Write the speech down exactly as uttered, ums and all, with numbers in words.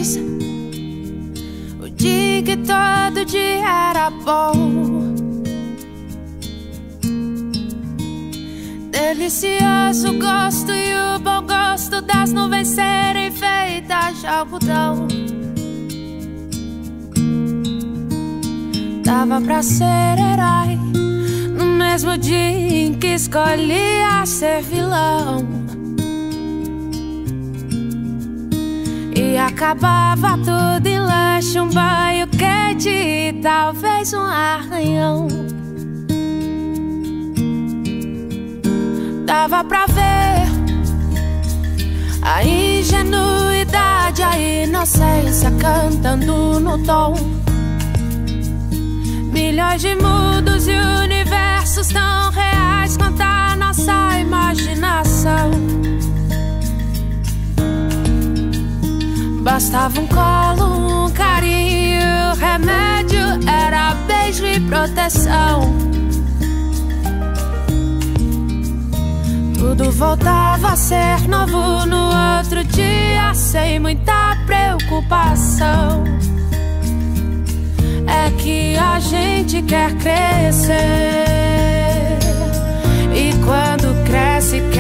feliz, o dia que todo dia era bom. Delicioso gosto e o bom gosto das nuvens serem feitas de algodão. Dava pra ser herói no mesmo dia em que escolhia ser vilão. E acabava tudo em lanche, um banho quente e talvez um arranhão. Dava pra ver a ingenuidade, a inocência cantando no tom. Milhões de mundos e universos tão reais quanto a nossa imaginação. Bastava um colo, um carinho, remédio era beijo e proteção. Tudo voltava a ser novo no outro dia, sem muita preocupação. É que a gente quer crescer, e quando cresce